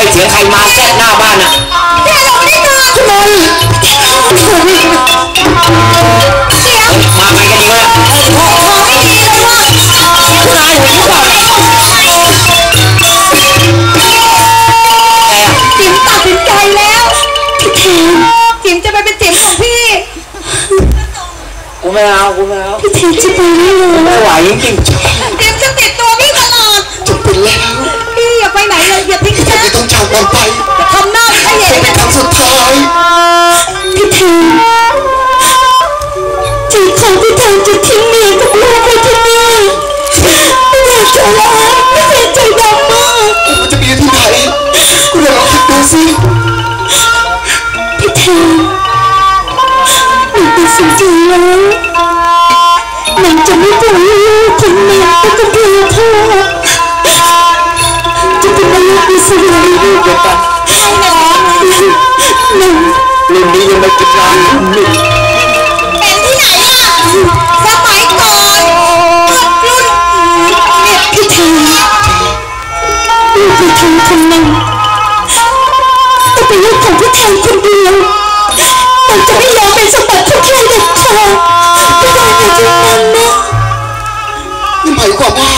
ได้เสียงใครมาแทรกหน้าบ้านอ่ะพี่เราไม่ได้มาคุณนนท์เสียงมาไงกันดีวะขอไม่ดีเลยว่ะคุณนายเห็นหรือเปล่าจิ๋มตัดสินใจแล้วพี่เทนจิ๋มจะไปเป็นจิ๋มของพี่กูไม่เอาพี่เทนจะไปไม่ไหวจริงจิ๋มจะติดตัวพี่ตลอดจะเป็นแล้วพี่อย่าไปไหนเลยอย่าทิ้งฉันไม่ต้องจากกันไปจะทำหน้าไม่เห็นเป็นครั้งสุดท้ายพี่เทนใจของพี่เทนจะทิ้งเมียกับลูกไปที่นี่ไม่อยากจะร้องไม่เสียใจดำมากมันจะมีที่ไหนคุณลองคิดดูสิพี่เทนหนูตัดสินใจแล้วหนูจะไม่ปล่อยให้ลูกคนหนึ่งไปกับเพื่อนพ่อจะเป็นลูกอิสระลูกกันรุ่นนี้ยังไม่กินน้ำนี่เป็นที่ไหนอ่ะสมัยก่อนรุ่นเนี่ยพี่เทนลูกพี่เทนคนหนึ่งแต่เป็นลูกของพี่เทนคนเดียวมันจะไม่ยอมเป็นสมบัติของใครเด็ดขาดไม่ได้ในจุดนั้นนะนี่หมายความว่า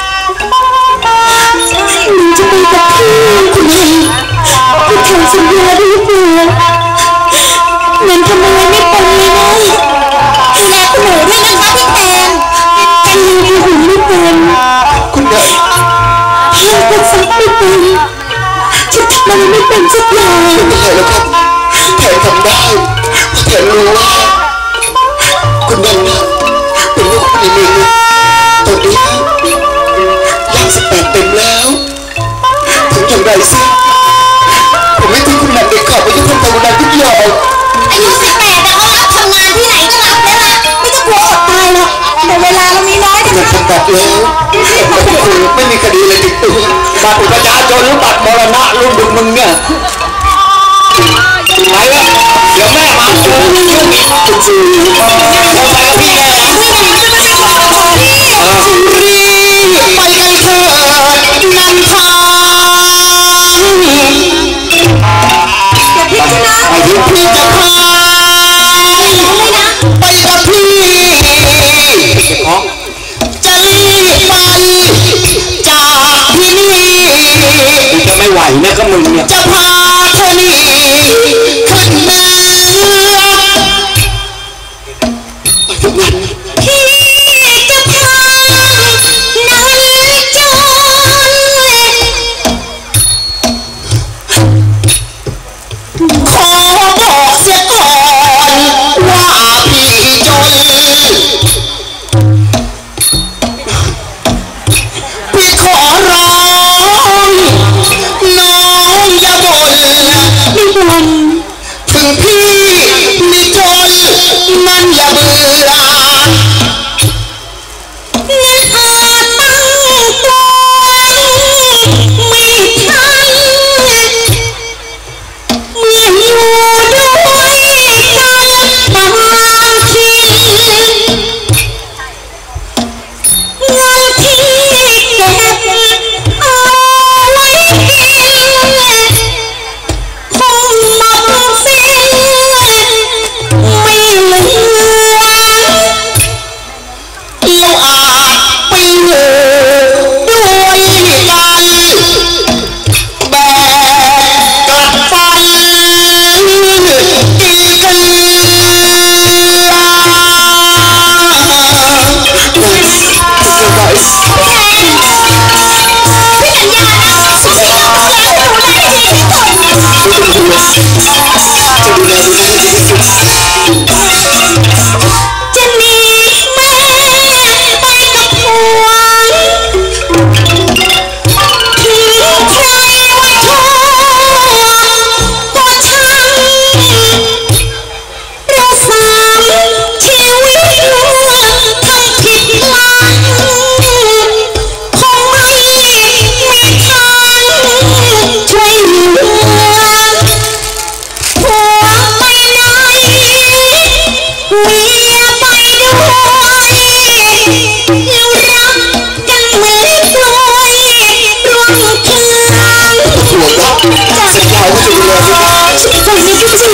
หนูจะไปกับพี่คุณเองพี่เทนสัญญาด้วยเพื่อนเงินทำอะไรไม่เป็นเลยนะดูแลคุณหนูด้วยนะคะพี่แทนกันดูหุ่นไม่เป็นคุณนายเลิกเป็นซักไม่เป็นฉันทำอะไรไม่เป็นสักอย่างไม่เป็นไรแล้วครับแทนทำได้แทนรู้ว่าคุณนายนะเป็นลูกคนหนึ่งตอนนี้ย่าง18เต็มแล้วถึงอย่างไรสิผมไม่ทิ้งคุณนายเด็กขาดไปยุ่งทำคุณนายทุกอย่างอายุ18แต่เขารับทำงานที่ไหนก็รับแล้วล่ะไม่ต้องกลัวอดตายหรอกแต่เวลาเรามีน้อยคุณผมบอกแล้วว่าคุณไม่มีคดีอะไรติดตัวบัตรประชาชนหรือบัตรมรณะรุ่นมึงเนี่ยไปแล้วเดี๋ยวแม่มาเจอยุ่งอีกจริงๆเราไปกับพี่แกนะรีบไปกันเถิดนำทางไปพี่จะพาไปกับพี่จะรีบไปจากที่นี่กูจะไม่ไหวนะก็มึงเนี่ยจะพาเธอหนีขึ้นเหนือพี่จะพานั้นจนขอบอกเสียก่อนว่าพี่จนพี่ขอร้องน้องอย่าบ่นไม่บ่นถึงพี่มีจนมันอย่าเบื่องั้นอาจตั้งตัวไม่ทันเมื่ออยู่ด้วยกันบางทีเงินที่เก็บเอาไว้กินคงหมดสิ้น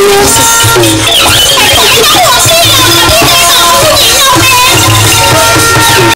เยอะสุด